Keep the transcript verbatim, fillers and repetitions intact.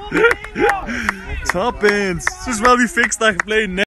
Top ends. This is where we fix that blade now.